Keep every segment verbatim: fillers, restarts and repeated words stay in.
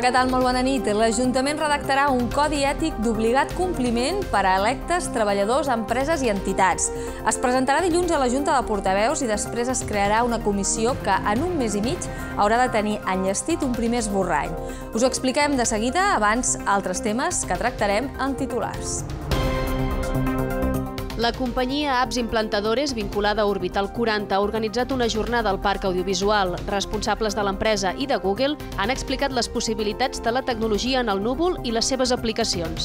Hola, què tal? Molt bona nit. L'Ajuntament redactarà un codi ètic d'obligat compliment per a electes, treballadors, empreses i entitats. Es presentarà dilluns a la Junta de Portaveus i després es crearà una comissió que en un mes i mig haurà de tenir enllestit un primer esborrany. Us ho expliquem de seguida, abans altres temes que tractarem en titulars. La companyia Apps Implantadores, vinculada a Orbital quaranta, ha organitzat una jornada al Parc Audiovisual. Responsables de l'empresa i de Google han explicat les possibilitats de la tecnologia en el núvol i les seves aplicacions.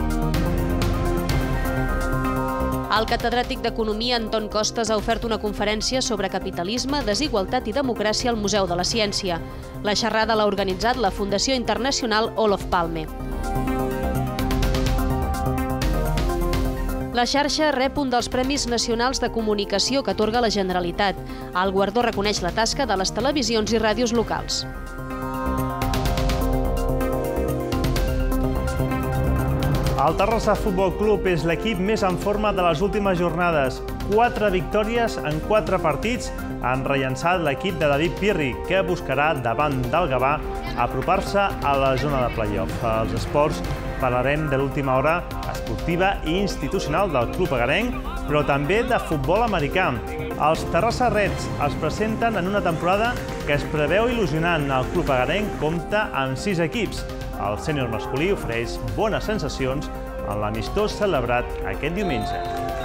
El catedràtic d'Economia, Anton Costas, ha ofert una conferència sobre capitalisme, desigualtat i democràcia al Museu de la Ciència. La xerrada l'ha organitzat la Fundació Internacional Olof Palme. La xarxa rep un dels Premis Nacionals de Comunicació que atorga la Generalitat. El guardó reconeix la tasca de les televisions i ràdios locals. El Terrassa Futbol Club és l'equip més en forma de les últimes jornades. Quatre victòries en quatre partits han rellançat l'equip de David Pirri, que buscarà davant del Gavà apropar-se a la zona de play-off. Als esports parlarem de l'última hora esportiva i institucional del club agarenc, però també de futbol americà. Els Terrassa Reds es presenten en una temporada que es preveu il·lusionant. El club agarenc compta amb sis equips. El sènior masculí ofereix bones sensacions en l'amistós celebrat aquest diumenge.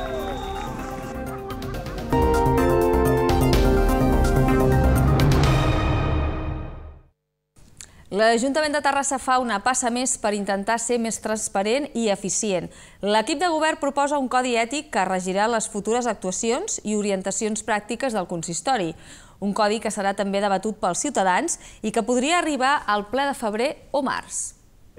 L'Ajuntament de Terrassa fa una passa més per intentar ser més transparent i eficient. L'equip de govern proposa un codi ètic que regirà les futures actuacions i orientacions pràctiques del consistori. Un codi que serà també debatut pels ciutadans i que podria arribar al ple de febrer o març.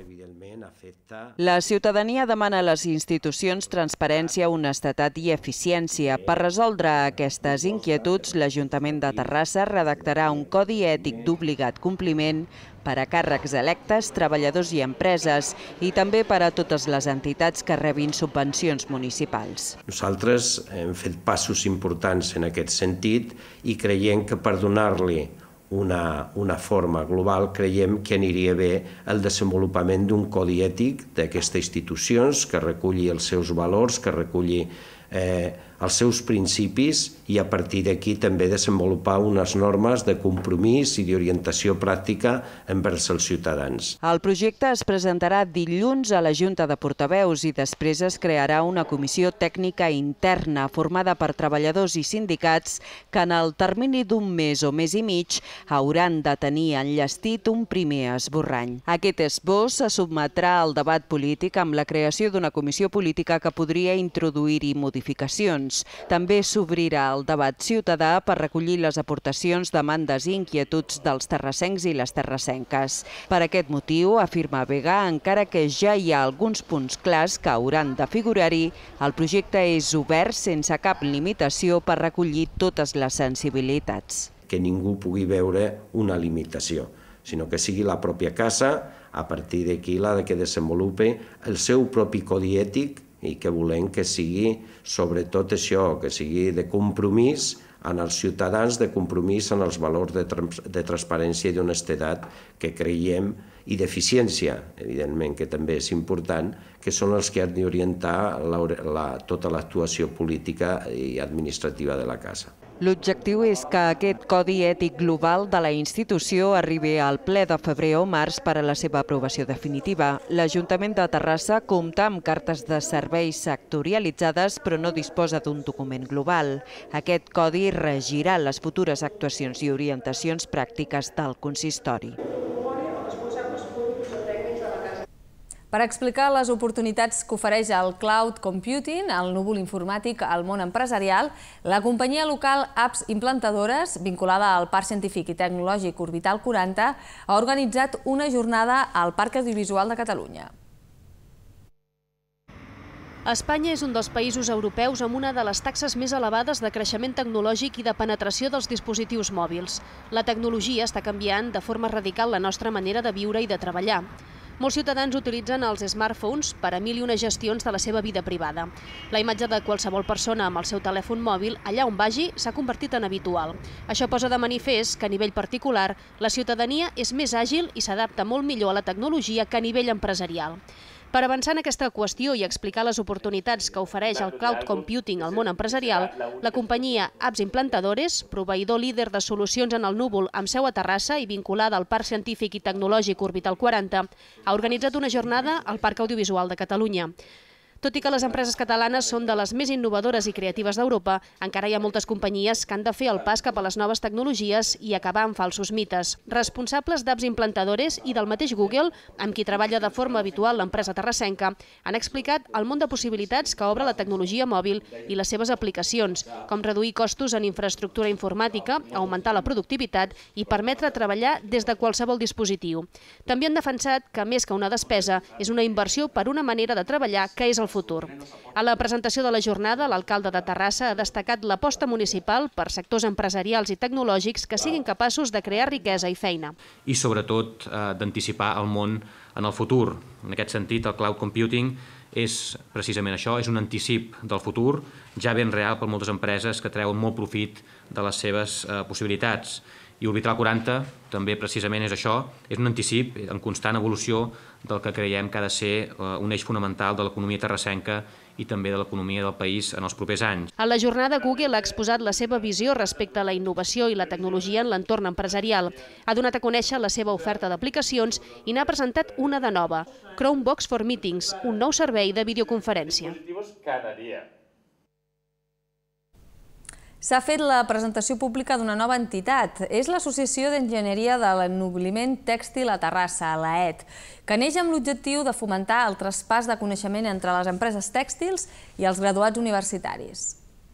La ciutadania demana a les institucions transparència, honestedat i eficiència. Per resoldre aquestes inquietuds, l'Ajuntament de Terrassa redactarà un codi ètic d'obligat compliment per a càrrecs electes, treballadors i empreses, i també per a totes les entitats que rebin subvencions municipals. Nosaltres hem fet passos importants en aquest sentit i creiem que per donar-li Una, una forma global, creiem que aniria bé el desenvolupament d'un codi ètic d'aquestes institucions que reculli els seus valors, que reculli eh, els seus principis i a partir d'aquí també desenvolupar unes normes de compromís i d'orientació pràctica envers els ciutadans. El projecte es presentarà dilluns a la Junta de Portaveus i després es crearà una comissió tècnica interna formada per treballadors i sindicats que en el termini d'un mes o mes i mig hauran de tenir enllestit un primer esborrany. Aquest esbós se sotmetrà al debat polític amb la creació d'una comissió política que podria introduir-hi modificacions. També s'obrirà el debat ciutadà per recollir les aportacions, demandes i inquietuds dels terrassencs i les terrassenques. Per aquest motiu, afirma Vega, encara que ja hi ha alguns punts clars que hauran de figurar-hi, el projecte és obert sense cap limitació per recollir totes les sensibilitats. Que ningú pugui veure una limitació, sinó que sigui la pròpia casa, a partir d'aquí la que desenvolupi el seu propi codi ètic i que volem que sigui sobretot això, que sigui de compromís en els ciutadans, de compromís en els valors de, trans de transparència i d'honestedat que creiem i d'eficiència, evidentment, que també és important, que són els que han d'orientar la, la, tota l'actuació política i administrativa de la casa. L'objectiu és que aquest codi ètic global de la institució arribi al ple de febrer o març per a la seva aprovació definitiva. L'Ajuntament de Terrassa compta amb cartes de serveis sectorialitzades però no disposa d'un document global. Aquest codi regirà les futures actuacions i orientacions pràctiques del consistori. Per explicar les oportunitats que ofereix el cloud computing, el núvol informàtic al món empresarial, la companyia local Apps Implantadores, vinculada al Parc Científic i Tecnològic Orbital quaranta, ha organitzat una jornada al Parc Audiovisual de Catalunya. Espanya és un dels països europeus amb una de les taxes més elevades de creixement tecnològic i de penetració dels dispositius mòbils. La tecnologia està canviant de forma radical la nostra manera de viure i de treballar. Molts ciutadans utilitzen els smartphones per a mil i una gestions de la seva vida privada. La imatge de qualsevol persona amb el seu telèfon mòbil, allà on vagi, s'ha convertit en habitual. Això posa de manifest que a nivell particular la ciutadania és més àgil i s'adapta molt millor a la tecnologia que a nivell empresarial. Per avançar en aquesta qüestió i explicar les oportunitats que ofereix el cloud computing al món empresarial, la companyia Apps Implantadores, proveïdor líder de solucions en el núvol amb seu a Terrassa i vinculada al Parc Científic i Tecnològic Orbital quaranta, ha organitzat una jornada al Parc Audiovisual de Catalunya. Tot i que les empreses catalanes són de les més innovadores i creatives d'Europa, encara hi ha moltes companyies que han de fer el pas cap a les noves tecnologies i acabar amb falsos mites. Responsables d'Apps Implantadores i del mateix Google, amb qui treballa de forma habitual l'empresa terrassenca, han explicat el món de possibilitats que obre la tecnologia mòbil i les seves aplicacions, com reduir costos en infraestructura informàtica, augmentar la productivitat i permetre treballar des de qualsevol dispositiu. També han defensat que, més que una despesa, és una inversió per una manera de treballar que és el futur. A la presentació de la jornada, l'alcalde de Terrassa ha destacat l'aposta municipal per sectors empresarials i tecnològics que siguin capaços de crear riquesa i feina. I sobretot d'anticipar el món en el futur. En aquest sentit, el cloud computing és precisament això, és un anticip del futur, ja ben real per moltes empreses que treuen molt profit de les seves possibilitats. I Orbital quaranta també precisament és això, és un anticip en constant evolució del que creiem que ha de ser un eix fonamental de l'economia terrassenca i també de l'economia del país en els propers anys. A la jornada, Google ha exposat la seva visió respecte a la innovació i la tecnologia en l'entorn empresarial. Ha donat a conèixer la seva oferta d'aplicacions i n'ha presentat una de nova, Chromebox for Meetings, un nou servei de videoconferència. S'ha fet la presentació pública d'una nova entitat. És l'Associació d'Enginyeria de l'Ennobliment Tèxtil a Terrassa, l'A E T, que neix amb l'objectiu de fomentar el traspàs de coneixement entre les empreses tèxtils i els graduats universitaris.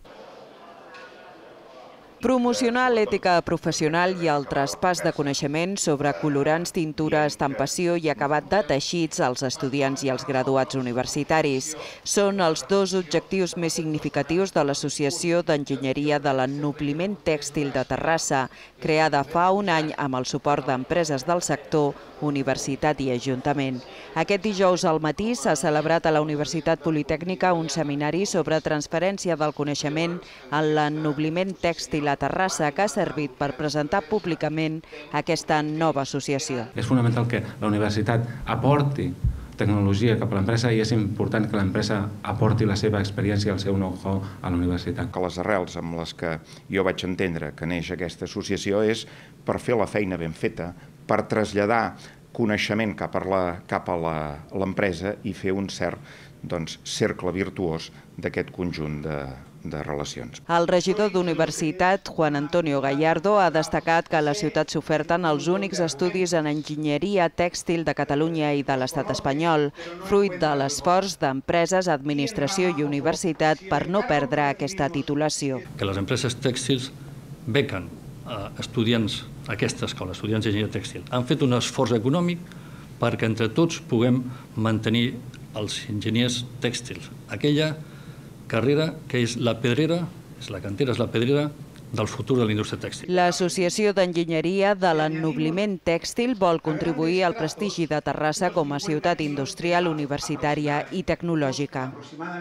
Promocionar l'ètica professional i el traspàs de coneixement sobre colorants, tintura, estampació i acabat de teixits als estudiants i als graduats universitaris. Són els dos objectius més significatius de l'Associació d'Enginyeria de l'Ennobliment Tèxtil de Terrassa, creada fa un any amb el suport d'empreses del sector, universitat i ajuntament. Aquest dijous al matí s'ha celebrat a la Universitat Politècnica un seminari sobre transferència del coneixement en l'ennobliment tèxtil a Terrassa, que ha servit per presentar públicament aquesta nova associació. És fonamental que la universitat aporti tecnologia cap a l'empresa i és important que l'empresa aporti la seva experiència i el seu know-how a la universitat. Que les arrels amb les que jo vaig entendre que neix aquesta associació és per fer la feina ben feta, per traslladar coneixement cap a l'empresa i fer un cert cercle virtuós d'aquest conjunt de de relacions. El regidor d'Universitat, Juan Antonio Gallardo, ha destacat que a la ciutat s'oferten els únics estudis en enginyeria tèxtil de Catalunya i de l'estat espanyol, fruit de l'esforç d'empreses, administració i universitat per no perdre aquesta titulació. Que les empreses tèxtils bequen a estudiants, a aquesta escola, estudiants d'enginyeria tèxtil. Han fet un esforç econòmic perquè entre tots puguem mantenir els enginyers tèxtils. Aquella carrera que és la pedrera, és la cantera, és la pedrera del futur de la indústria tèxtil. L'Associació d'Enginyeria de l'Ennobliment Tèxtil vol contribuir al prestigi de Terrassa com a ciutat industrial, universitària i tecnològica.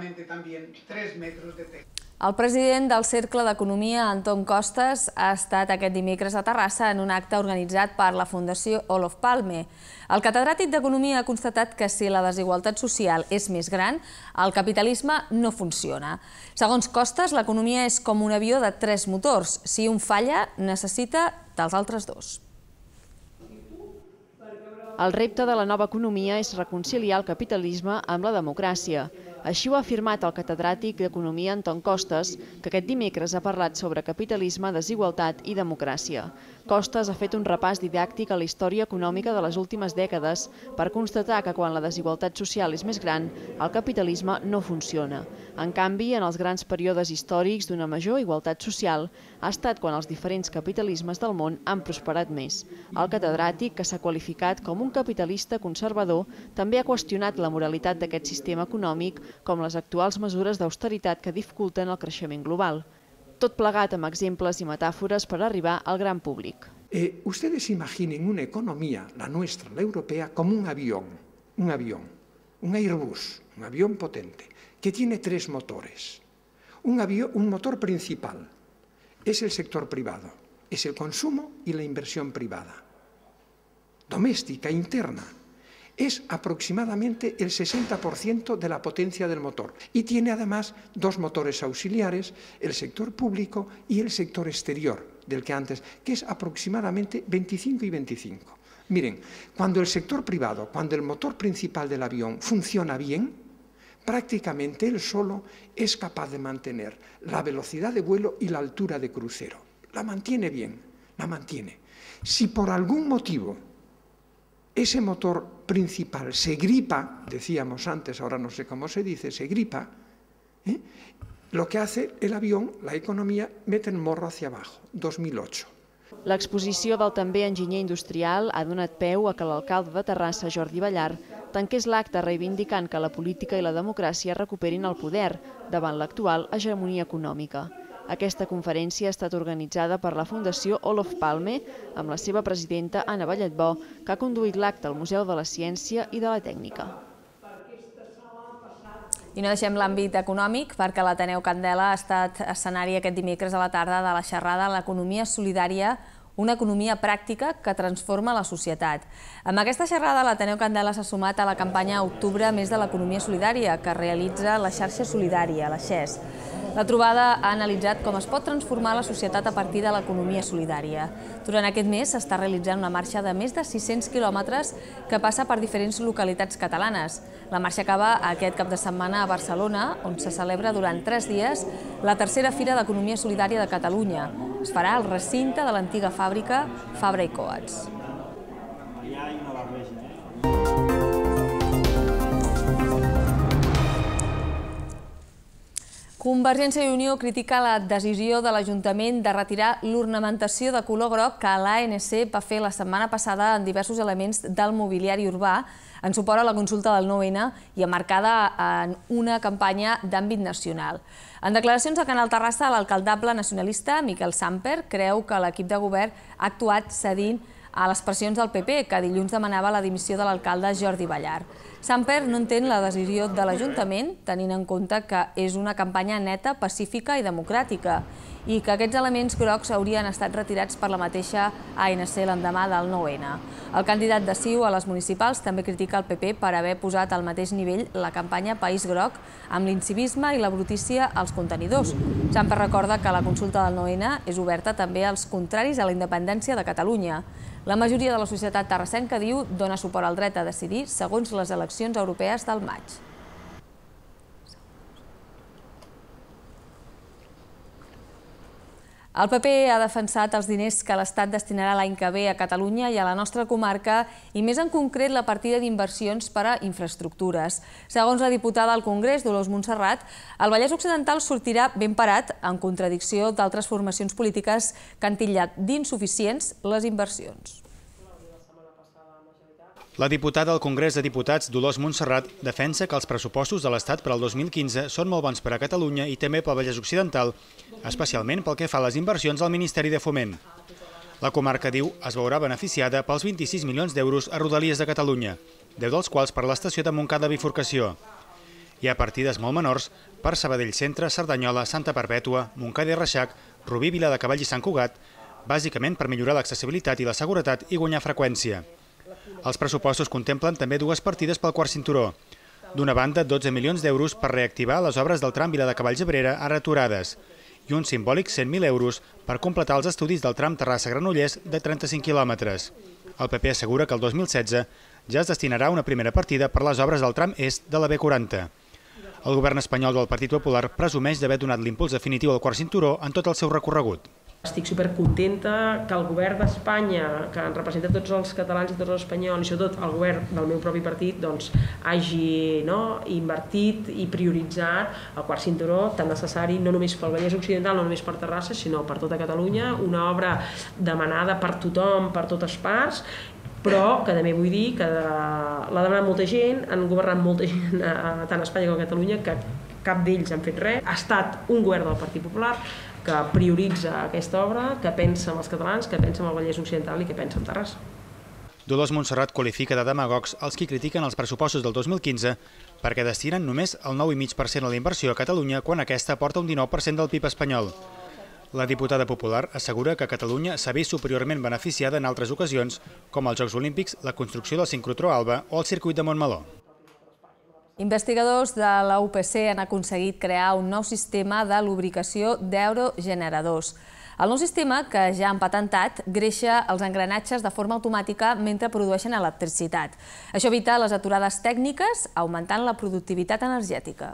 El president del Cercle d'Economia, Anton Costas, ha estat aquest dimecres a Terrassa en un acte organitzat per la Fundació Olof Palme. El catedràtic d'Economia ha constatat que si la desigualtat social és més gran, el capitalisme no funciona. Segons Costas, l'economia és com un avió de tres motors. Si un falla, necessita dels altres dos. El repte de la nova economia és reconciliar el capitalisme amb la democràcia. Així ho ha afirmat el catedràtic d'Economia Anton Costas, que aquest dimecres ha parlat sobre capitalisme, desigualtat i democràcia. Costas ha fet un repàs didàctic a la història econòmica de les últimes dècades per constatar que quan la desigualtat social és més gran, el capitalisme no funciona. En canvi, en els grans períodes històrics d'una major igualtat social, ha estat quan els diferents capitalismes del món han prosperat més. El catedràtic, que s'ha qualificat com un capitalista conservador, també ha qüestionat la moralitat d'aquest sistema econòmic, com les actuals mesures d'austeritat que dificulten el creixement global. Tot plegat amb exemples i metàfores per arribar al gran públic. Eh, ustedes imaginen una economía, la nuestra, la europea, como un avión. un avión, un Airbus, un avión potente, que tiene tres motores. Un, avión, un motor principal es el sector privado, es el consumo y la inversión privada. Doméstica, interna, es aproximadamente el sesenta por ciento de la potencia del motor y tiene además dos motores auxiliares, el sector público y el sector exterior, del que antes, que es aproximadamente veinticinco y veinticinco. Miren, cuando el sector privado, cuando el motor principal del avión funciona bien, prácticamente él solo es capaz de mantener la velocidad de vuelo y la altura de crucero. La mantiene bien, la mantiene. Si por algún motivo ese motor principal se gripa, decíamos antes, ahora no sé cómo se dice, se gripa, ¿eh? Lo que hace el avión, la economía, mete el morro hacia abajo, dos mil ocho. L'exposició del també enginyer industrial ha donat peu a que l'alcalde de Terrassa, Jordi Ballar, tanqués l'acte reivindicant que la política i la democràcia recuperin el poder davant l'actual hegemonia econòmica. Aquesta conferència ha estat organitzada per la Fundació Olof Palme, amb la seva presidenta Anna Balletbó, que ha conduït l'acte al Museu de la Ciència i de la Tècnica. I no deixem l'àmbit econòmic, perquè l'Ateneu Candela ha estat escenari aquest dimecres a la tarda de la xerrada L'economia solidària, una economia pràctica que transforma la societat. Amb aquesta xerrada, l'Ateneu Candela s'ha sumat a la campanya Octubre, mes de l'economia solidària, que realitza la xarxa solidària, la X E S. La trobada ha analitzat com es pot transformar la societat a partir de l'economia solidària. Durant aquest mes s'està realitzant una marxa de més de sis-cents quilòmetres que passa per diferents localitats catalanes. La marxa acaba aquest cap de setmana a Barcelona, on se celebra durant tres dies la tercera Fira d'Economia Solidària de Catalunya. Es farà al recinte de l'antiga fàbrica Fabra i Coats. Convergència i Unió critica la decisió de l'Ajuntament de retirar l'ornamentació de color groc que l'A N C va fer la setmana passada en diversos elements del mobiliari urbà en suport a la consulta del nou N i emmarcada en una campanya d'àmbit nacional. En declaracions a Canal Terrassa, l'alcaldable nacionalista Miquel Samper creu que l'equip de govern ha actuat cedint a les pressions del P P, que dilluns demanava la dimissió de l'alcalde Jordi Ballar. Samper no entén la decisió de l'Ajuntament, tenint en compte que és una campanya neta, pacífica i democràtica, i que aquests elements grocs haurien estat retirats per la mateixa A N C l'endemà del nou N. El candidat de C I U a les municipals també critica el P P per haver posat al mateix nivell la campanya País Groc amb l'incivisme i la brutícia als contenidors. Samper recorda que la consulta del nou N és oberta també als contraris a la independència de Catalunya. La majoria de la societat terrassenca, diu, dona suport al dret a decidir segons les eleccions europees del maig. El P P ha defensat els diners que l'Estat destinarà l'any que ve a Catalunya i a la nostra comarca i més en concret la partida d'inversions per a infraestructures. Segons la diputada al Congrés, Dolors Montserrat, el Vallès Occidental sortirà ben parat en contradicció d'altres formacions polítiques que han titllat d'insuficients les inversions. La diputada al Congrés de Diputats, Dolors Montserrat, defensa que els pressupostos de l'Estat per al dos mil quinze són molt bons per a Catalunya i també pel Vallès Occidental, especialment pel que fa a les inversions al Ministeri de Foment. La comarca, diu, es veurà beneficiada pels vint-i-sis milions d'euros a Rodalies de Catalunya, deu dels quals per l'estació de Montcada Bifurcació. Hi ha partides molt menors per Sabadell Centre, Cerdanyola, Santa Perpètua, Montcada i Reixac, Rubí, Viladecavall i Sant Cugat, bàsicament per millorar l'accessibilitat i la seguretat i guanyar freqüència. Els pressupostos contemplen també dues partides pel quart cinturó. D'una banda, dotze milions d'euros per reactivar les obres del tram Viladecavalls-Abrera ara aturades i un simbòlic cent mil euros per completar els estudis del tram Terrassa-Granollers de trenta-cinc quilòmetres. El P P assegura que el dos mil setze ja es destinarà una primera partida per les obres del tram est de la B quaranta. El govern espanyol del Partit Popular presumeix d'haver donat l'impuls definitiu al quart cinturó en tot el seu recorregut. Estic supercontenta que el govern d'Espanya, que en representa tots els catalans i tots els espanyols, i sobretot el govern del meu propi partit, doncs, hagi no, invertit i prioritzat el quart cinturó tan necessari no només pel Vallès Occidental, no només per Terrassa, sinó per tota Catalunya, una obra demanada per tothom, per totes parts, però que també vull dir que l'ha demanat molta gent, han governat molta gent tant a Espanya com a Catalunya, que cap d'ells han fet res. Ha estat un govern del Partit Popular que prioritza aquesta obra, que pensa en els catalans, que pensa en el Vallès Occidental i que pensa en Terrassa. Dolors Montserrat qualifica de demagogs els qui critiquen els pressupostos del dos mil quinze perquè destinen només el nou coma cinc per cent a la inversió a Catalunya quan aquesta porta un dinou per cent del P I B espanyol. La diputada popular assegura que Catalunya s'ha vist superiorment beneficiada en altres ocasions, com els Jocs Olímpics, la construcció del sincrotró Alba o el circuit de Montmeló. Investigadors de la U P C han aconseguit crear un nou sistema de lubricació d'aerogeneradors. El nou sistema, que ja han patentat, greixa els engranatges de forma automàtica mentre produeixen electricitat. Això evita les aturades tècniques, augmentant la productivitat energètica.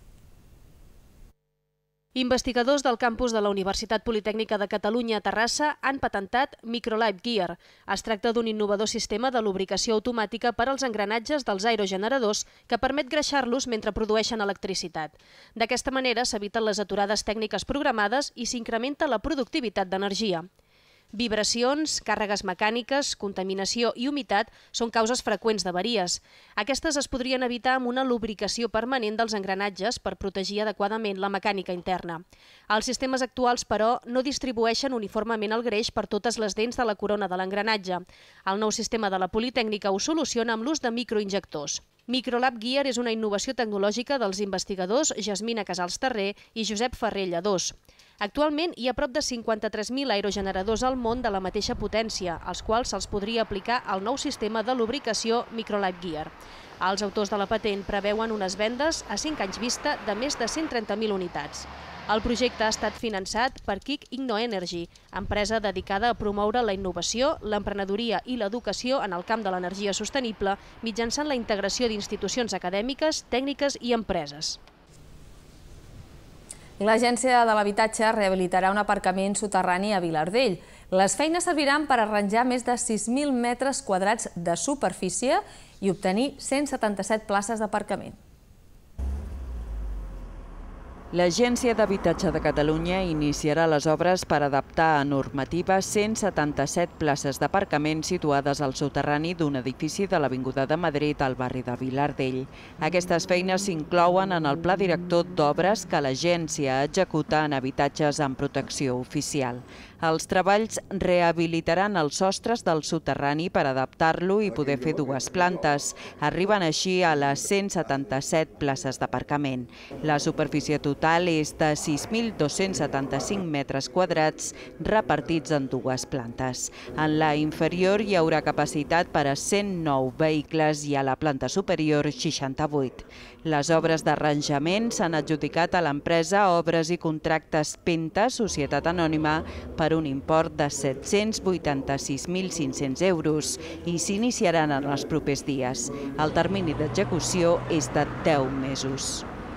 Investigadors del campus de la Universitat Politècnica de Catalunya a Terrassa han patentat Microlight Gear. Es tracta d'un innovador sistema de lubricació automàtica per als engranatges dels aerogeneradors que permet greixar-los mentre produeixen electricitat. D'aquesta manera s'eviten les aturades tècniques programades i s'incrementa la productivitat d'energia. Vibracions, càrregues mecàniques, contaminació i humitat són causes freqüents d'avaries. Aquestes es podrien evitar amb una lubricació permanent dels engranatges per protegir adequadament la mecànica interna. Els sistemes actuals, però, no distribueixen uniformement el greix per totes les dents de la corona de l'engranatge. El nou sistema de la Politècnica ho soluciona amb l'ús de microinjectors. Microlab Gear és una innovació tecnològica dels investigadors Jasmina Casals Terré i Josep Ferrer Lladós. Actualment hi ha prop de cinquanta-tres mil aerogeneradors al món de la mateixa potència, als quals se'ls podria aplicar el nou sistema de lubricació Microlight Gear. Els autors de la patent preveuen unes vendes a cinc anys vista de més de cent trenta mil unitats. El projecte ha estat finançat per Kick InnoEnergy, empresa dedicada a promoure la innovació, l'emprenedoria i l'educació en el camp de l'energia sostenible mitjançant la integració d'institucions acadèmiques, tècniques i empreses. L'Agència de l'Habitatge rehabilitarà un aparcament soterrani a Vilardell. Les feines serviran per arranjar més de sis mil metres quadrats de superfície i obtenir cent setanta-set places d'aparcament. L'Agència d'Habitatge de Catalunya iniciarà les obres per adaptar a normativa cent setanta-set places d'aparcament situades al soterrani d'un edifici de l'Avinguda de Madrid al barri de Vilardell. Aquestes feines s'inclouen en el pla director d'obres que l'agència executa en habitatges amb protecció oficial. Els treballs rehabilitaran els sostres del soterrani per adaptar-lo i poder fer dues plantes. Arriben així a les cent setanta-set places d'aparcament. La superfície total és de sis mil dos-cents setanta-cinc metres quadrats repartits en dues plantes. En la inferior hi haurà capacitat per a cent nou vehicles i a la planta superior seixanta-vuit. Les obres d'arranjament s'han adjudicat a l'empresa Obres i Contractes Penta, Societat Anònima, per un import de set-cents vuitanta-sis mil cinc-cents euros i s'iniciaran en els propers dies. El termini d'execució és de deu mesos.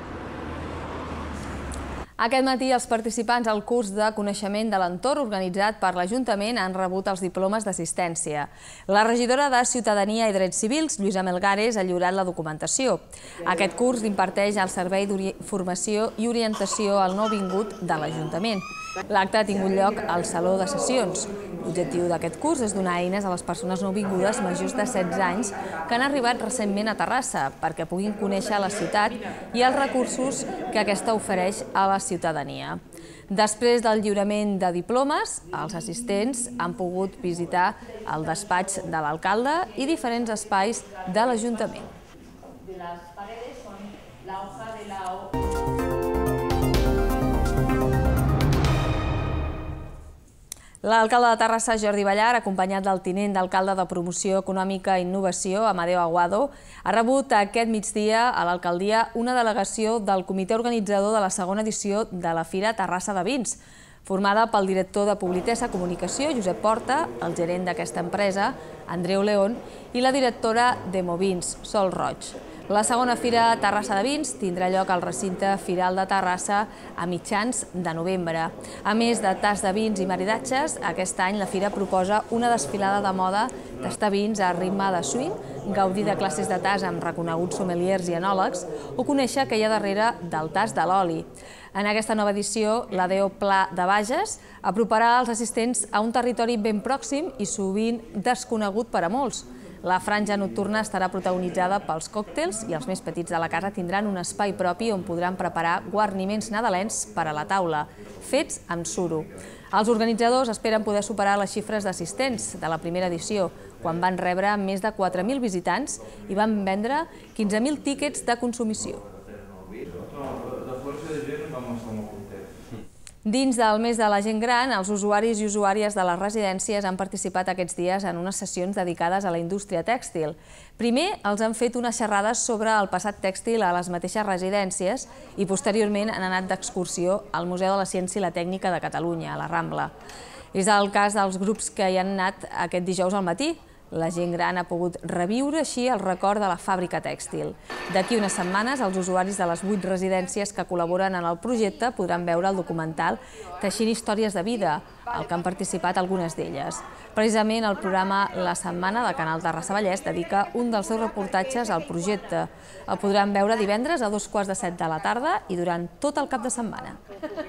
Aquest matí els participants al curs de coneixement de l'entorn organitzat per l'Ajuntament han rebut els diplomes d'assistència. La regidora de Ciutadania i Drets Civils, Lluïsa Melgares, ha lliurat la documentació. Aquest curs l'imparteix el Servei d'Formació i Orientació al Nouvingut de l'Ajuntament. L'acte ha tingut lloc al Saló de Sessions. L'objectiu d'aquest curs és donar eines a les persones nouvingudes majors de setze anys que han arribat recentment a Terrassa perquè puguin conèixer la ciutat i els recursos que aquesta ofereix a la ciutadania. Després del lliurament de diplomes, els assistents han pogut visitar el despatx de l'alcalde i diferents espais de l'Ajuntament. L'alcalde de Terrassa, Jordi Ballar, acompanyat del tinent d'alcalde de Promoció Econòmica i Innovació, Amadeo Aguado, ha rebut aquest migdia a l'alcaldia una delegació del comitè organitzador de la segona edició de la Fira Terrassa de Vins, formada pel director de Publitesa Comunicació, Josep Porta, el gerent d'aquesta empresa, Andreu León, i la directora d'Emovins, Sol Roig. La segona Fira Terrassa de Vins tindrà lloc al recinte Firal de Terrassa a mitjans de novembre. A més de tas de vins i maridatges, aquest any la Fira proposa una desfilada de moda, tastar vins a ritme de swing, gaudir de classes de tas amb reconeguts sommeliers i enòlegs o conèixer què hi ha darrere del tas de l'oli. En aquesta nova edició, la D O Pla de Bages aproparà els assistents a un territori ben pròxim i sovint desconegut per a molts. La franja nocturna estarà protagonitzada pels còctels i els més petits de la casa tindran un espai propi on podran preparar guarniments nadalencs per a la taula, fets amb suro. Els organitzadors esperen poder superar les xifres d'assistents de la primera edició, quan van rebre més de quatre mil visitants i van vendre quinze mil tíquets de consumició. Dins del mes de la gent gran, els usuaris i usuàries de les residències han participat aquests dies en unes sessions dedicades a la indústria tèxtil. Primer, els han fet unes xerrades sobre el passat tèxtil a les mateixes residències i posteriorment han anat d'excursió al Museu de la Ciència i la Tècnica de Catalunya, a la Rambla. És el cas dels grups que hi han anat aquest dijous al matí. La gent gran ha pogut reviure així el record de la fàbrica tèxtil. D'aquí unes setmanes, els usuaris de les vuit residències que col·laboren en el projecte podran veure el documental Teixint històries de vida, al que han participat algunes d'elles. Precisament el programa La Setmana de Canal Terrassa Vallès dedica un dels seus reportatges al projecte. El podran veure divendres a dos quarts de set de la tarda i durant tot el cap de setmana.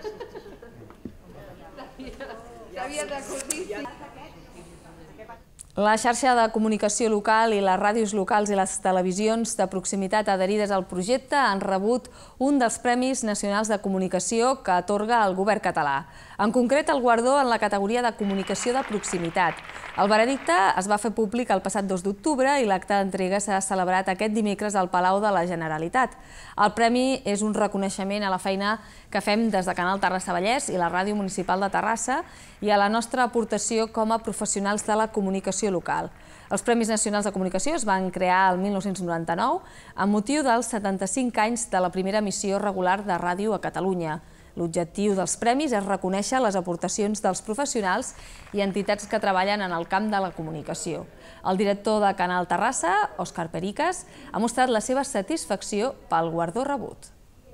La xarxa de comunicació local i les ràdios locals i les televisions de proximitat adherides al projecte han rebut un dels Premis Nacionals de Comunicació que atorga el govern català. En concret, el guardó en la categoria de comunicació de proximitat. El veredicte es va fer públic el passat dos d'octubre i l'acte d'entrega s'ha celebrat aquest dimecres al Palau de la Generalitat. El premi és un reconeixement a la feina que fem des de Canal Terrassa Vallès i la Ràdio Municipal de Terrassa i a la nostra aportació com a professionals de la comunicació local. Els Premis Nacionals de Comunicació es van crear el mil nou-cents noranta-nou amb motiu dels setanta-cinc anys de la primera emissió regular de ràdio a Catalunya. L'objectiu dels premis és reconèixer les aportacions dels professionals i entitats que treballen en el camp de la comunicació. El director de Canal Terrassa, Òscar Pericas, ha mostrat la seva satisfacció pel guardó rebut.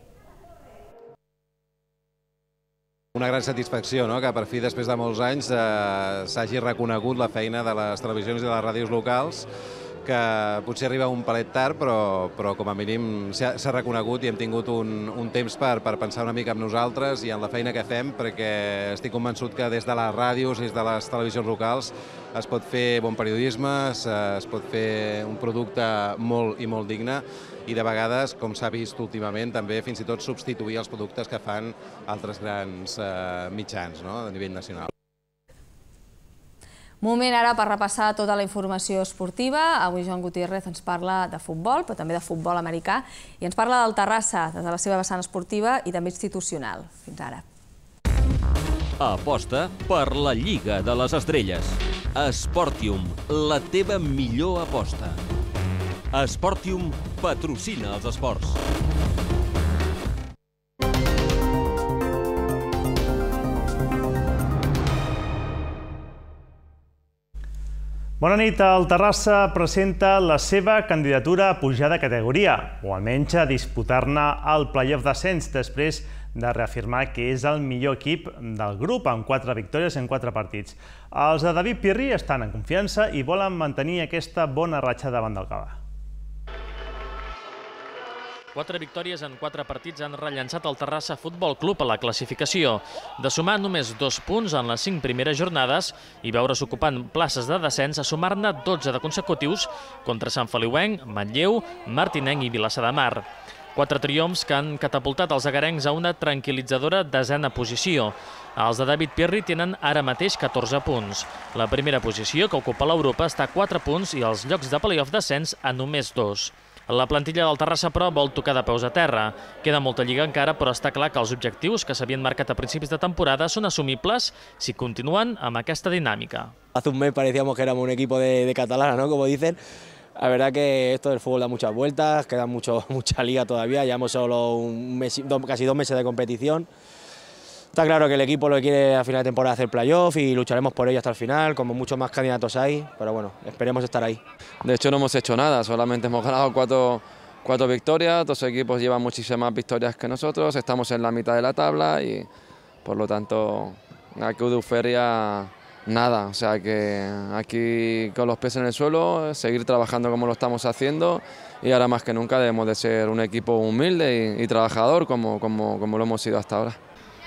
Una gran satisfacció que per fi, després de molts anys, s'hagi reconegut la feina de les televisions i de les ràdios locals, que potser arriba un palet tard, però com a mínim s'ha reconegut i hem tingut un temps per pensar una mica en nosaltres i en la feina que fem, perquè estic convençut que des de les ràdios i des de les televisions locals es pot fer bon periodisme, es pot fer un producte molt i molt digne i de vegades, com s'ha vist últimament, també fins i tot substituir els productes que fan altres grans mitjans a nivell nacional. Moment ara per repassar tota la informació esportiva. Avui Joan Gutiérrez ens parla de futbol, però també de futbol americà, i ens parla del Terrassa, des de la seva vessant esportiva i també institucional. Fins ara. Aposta per la Lliga de les Estrelles. Sportium, la teva millor aposta. Sportium patrocina els esports. Bona nit. El Terrassa presenta la seva candidatura a pujar de categoria, o almenys a disputar-ne el play-off d'ascens, després de reafirmar que és el millor equip del grup, amb quatre victòries en quatre partits. Els de David Pirri estan en confiança i volen mantenir aquesta bona ratxa davant del Gavà. Quatre victòries en quatre partits han rellançat el Terrassa Futbol Club a la classificació. De sumar només dos punts en les cinc primeres jornades i veure's ocupant places de descens a sumar-ne dotze de consecutius contra Sant Feliuenc, Manlleu, Martinenc i Vilassar de Mar. Quatre triomfs que han catapultat els agarencs a una tranquil·litzadora desena posició. Els de David Pirri tenen ara mateix catorze punts. La primera posició, que ocupa l'Europa, està a quatre punts i els llocs de play-off descens a només dos. La plantilla del Terrassa, però, vol tocar de peus a terra. Queda molta lliga encara, però està clar que els objectius que s'havien marcat a principis de temporada són assumibles si continuen amb aquesta dinàmica. Hace un mes parecíamos que éramos un equipo de, de catalana, ¿no? Como dicen. La verdad que esto del fútbol da muchas vueltas, queda mucho, mucha liga todavía, llevamos solo un mes, dos, casi dos meses de competición. Está claro que el equipo lo que quiere a final de temporada hacer playoff y lucharemos por ello hasta el final, como muchos más candidatos hay, pero bueno, esperemos estar ahí. De hecho no hemos hecho nada, solamente hemos ganado cuatro, cuatro victorias, dos equipos llevan muchísimas victorias que nosotros, estamos en la mitad de la tabla y por lo tanto aquí de euforia nada, o sea que aquí con los pies en el suelo, seguir trabajando como lo estamos haciendo y ahora más que nunca debemos de ser un equipo humilde y, y trabajador como, como, como lo hemos sido hasta ahora.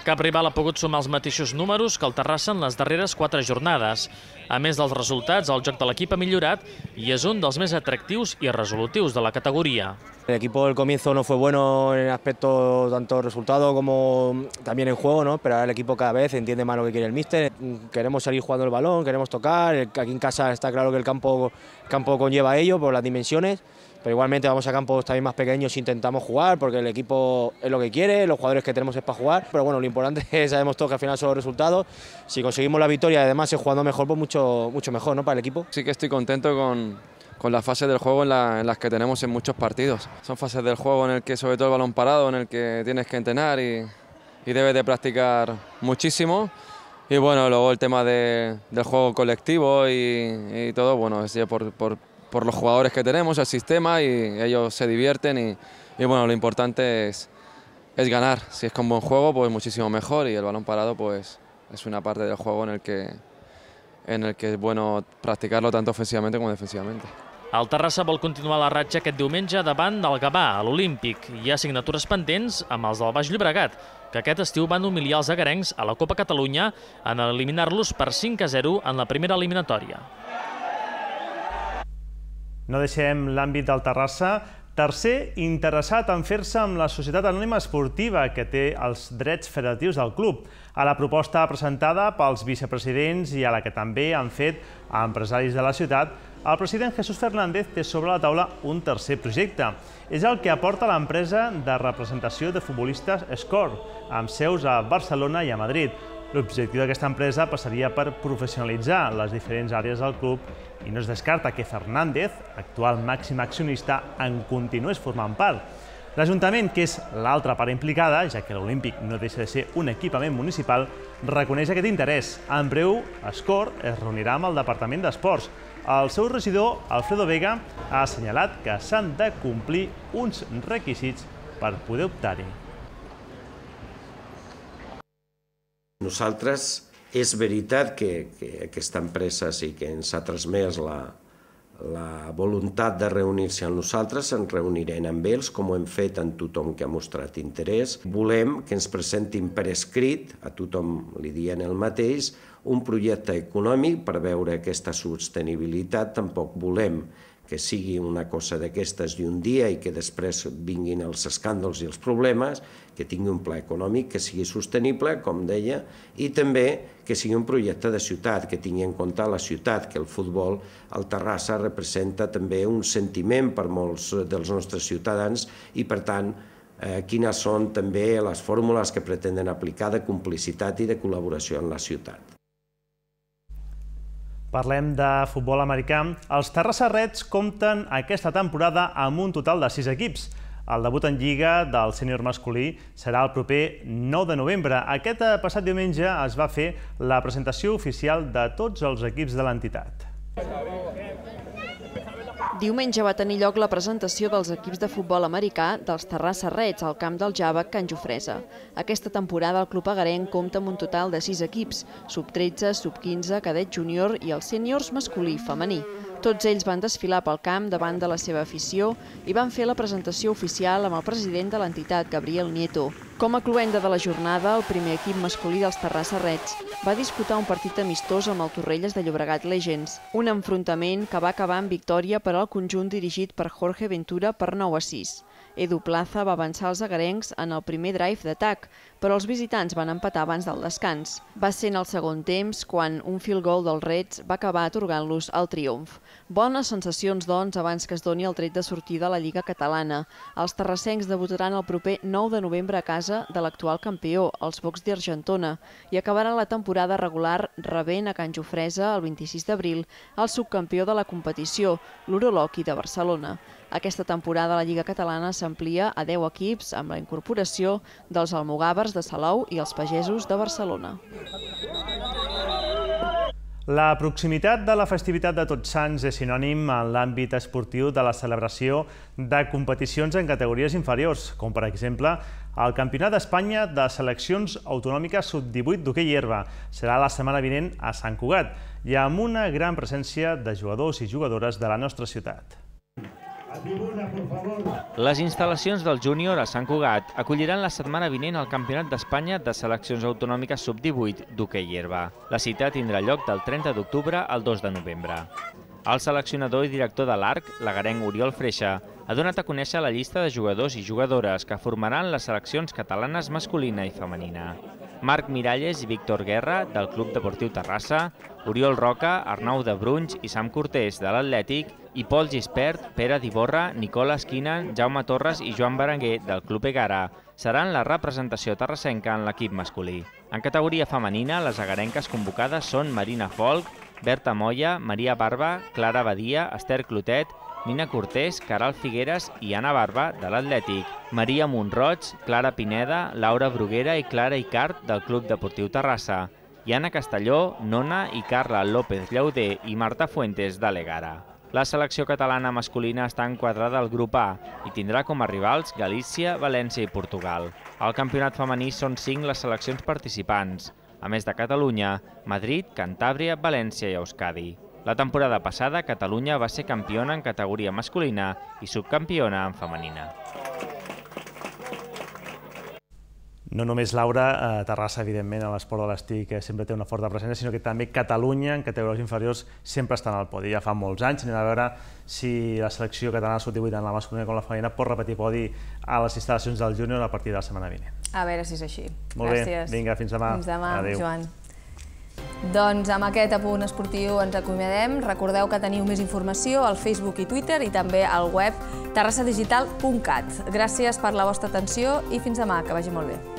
Cap rival ha pogut sumar els mateixos números que el Terrassa en les darreres quatre jornades. A més dels resultats, el joc de l'equip ha millorat i és un dels més atractius i resolutius de la categoría. El equipo del comienzo no fue bueno en aspecto tanto resultado como también en juego, ¿no? Pero ahora el equipo cada vez entiende más lo que quiere el míster. Queremos salir jugando el balón, queremos tocar. Aquí en casa está claro que el campo, el campo conlleva ello por las dimensiones, pero igualmente vamos a campos también más pequeños e intentamos jugar porque el equipo es lo que quiere, los jugadores que tenemos es para jugar. Pero bueno, lo importante es, sabemos todos que al final son los resultados. Si conseguimos la victoria y además es jugando mejor, pues mucho, mucho mejor, ¿no? Para el equipo. Sí que estoy contento con... con las fases del juego en, la, en las que tenemos en muchos partidos. Son fases del juego en el que sobre todo el balón parado, en el que tienes que entrenar y, y debes de practicar muchísimo. Y bueno, luego el tema de, del juego colectivo y, y todo, bueno, es por, por, por los jugadores que tenemos, el sistema, y ellos se divierten y, y bueno, lo importante es, es ganar. Si es con buen juego, pues muchísimo mejor, y el balón parado pues es una parte del juego en el que, en el que es bueno practicarlo tanto ofensivamente como defensivamente. El Terrassa vol continuar la ratxa aquest diumenge davant del Gavà, a l'Olímpic. Hi ha signatures pendents amb els del Baix Llobregat, que aquest estiu van humiliar els agarencs a la Copa Catalunya en eliminar-los per cinc a zero en la primera eliminatòria. No deixem l'àmbit del Terrassa. Tercer interessat en fer-se amb la Societat Anònima Esportiva, que té els drets federatius del club. A la proposta presentada pels vicepresidents i a la que també han fet empresaris de la ciutat, el president Jesús Fernández té sobre la taula un tercer projecte. És el que aporta l'empresa de representació de futbolistes Score, amb seus a Barcelona i a Madrid. L'objectiu d'aquesta empresa passaria per professionalitzar les diferents àrees del club i no es descarta que Fernández, actual màxim accionista, en continués formant part. L'Ajuntament, que és l'altra part implicada, ja que l'Olímpic no deixa de ser un equipament municipal, reconeix aquest interès. En breu, Score es reunirà amb el Departament d'Esports. El seu regidor, Alfredo Vega, ha assenyalat que s'han de complir uns requisits per poder optar-hi. Nosaltres, és veritat que, que aquesta empresa sí que ens ha transmès la, la voluntat de reunir-se amb nosaltres, ens reunirem amb ells, com ho hem fet amb tothom que ha mostrat interès. Volem que ens presentin per escrit, a tothom li dient el mateix, un projecte econòmic per veure aquesta sostenibilitat. Tampoc volem que sigui una cosa d'aquestes i un dia i que després vinguin els escàndols i els problemes, que tingui un pla econòmic que sigui sostenible, com deia, i també que sigui un projecte de ciutat, que tingui en compte la ciutat, que el futbol al Terrassa representa també un sentiment per molts dels nostres ciutadans i, per tant, quines són també les fórmules que pretenen aplicar de complicitat i de col·laboració en la ciutat. Parlem de futbol americà. Els Terrassa Reds compten aquesta temporada amb un total de sis equips. El debut en Lliga del sènior masculí serà el proper nou de novembre. Aquest passat diumenge es va fer la presentació oficial de tots els equips de l'entitat. Diumenge va tenir lloc la presentació dels equips de futbol americà dels Terrassa Reds al camp del Java, Can Jofresa. Aquesta temporada el club agarenc compta amb un total de sis equips, sub tretze, sub quinze, cadet júnior i els sèniors masculí i femení. Tots ells van desfilar pel camp davant de la seva afició i van fer la presentació oficial amb el president de l'entitat, Gabriel Nieto. Com a cloenda de la jornada, el primer equip masculí dels Terrassa Reds va disputar un partit amistós amb el Torrelles de Llobregat Legends, un enfrontament que va acabar en victòria per al conjunt dirigit per Jorge Ventura per nou a sis. Edu Plaza va avançar els agarencs en el primer drive d'atac, però els visitants van empatar abans del descans. Va ser en el segon temps quan un field goal dels Reds va acabar atorgant-los el triomf. Bones sensacions, doncs, abans que es doni el tret de sortida a la Lliga Catalana. Els terrassencs debutaran el proper nou de novembre a casa de l'actual campió, els Bocs d'Argentona, i acabaran la temporada regular rebent a Can Jofresa el vint-i-sis d'abril el subcampió de la competició, l'Uroloqui de Barcelona. Aquesta temporada la Lliga Catalana s'amplia a deu equips amb la incorporació dels almogàvers de Salou i els pagesos de Barcelona. La proximitat de la festivitat de Tots Sants és sinònim en l'àmbit esportiu de la celebració de competicions en categories inferiors, com per exemple el Campionat d'Espanya de Seleccions Autonòmiques sub divuit d'hoquei herba. Serà la setmana vinent a Sant Cugat i amb una gran presència de jugadors i jugadores de la nostra ciutat. Les instal·lacions del júnior a Sant Cugat acolliran la setmana vinent el Campionat d'Espanya de Seleccions Autonòmiques sub divuit d'hoquei herba. La cita tindrà lloc del trenta d'octubre al dos de novembre. El seleccionador i director de l'Arc, l'agarenc Oriol Freixa, ha donat a conèixer la llista de jugadors i jugadores que formaran les seleccions catalanes masculina i femenina. Marc Miralles i Víctor Guerra, del Club Deportiu Terrassa, Oriol Roca, Arnau de Brunys i Sam Cortés, de l'Atlètic, i Pol Gispert, Pere Diborra, Nicola Esquina, Jaume Torres i Joan Berenguer, del Club Egara, seran la representació terrassenca en l'equip masculí. En categoria femenina, les agarenques convocades són Marina Folk, Berta Moya, Maria Barba, Clara Badia, Esther Clotet, Nina Cortés, Caral Figueres i Anna Barba, de l'Atlètic, Maria Montroig, Clara Pineda, Laura Bruguera i Clara Icart, del Club Deportiu Terrassa, i Anna Castelló, Nona i Carla López Llauder i Marta Fuentes, de l'Egara. La selecció catalana masculina està enquadrada al grup A i tindrà com a rivals Galícia, València i Portugal. Al campionat femení són cinc les seleccions participants, a més de Catalunya, Madrid, Cantàbria, València i Euskadi. La temporada passada, Catalunya va ser campiona en categoria masculina i subcampiona en femenina. No només Laura, Terrassa, evidentment, a l'esport de l'estic sempre té una forta presència, sinó que també Catalunya, en categories inferiors, sempre estan al podi. Ja fa molts anys, anem a veure si la selecció catalana sub divuit, en la masculina com la femenina, pot repetir podi a les instal·lacions del júnior a partir de la setmana vinent. A veure si és així. Molt bé, vinga, fins demà. Fins demà, Joan. Doncs amb aquest apunt esportiu ens acomiadem. Recordeu que teniu més informació al Facebook i Twitter i també al web terrassadigital punt cat. Gràcies per la vostra atenció i fins demà, que vagi molt bé.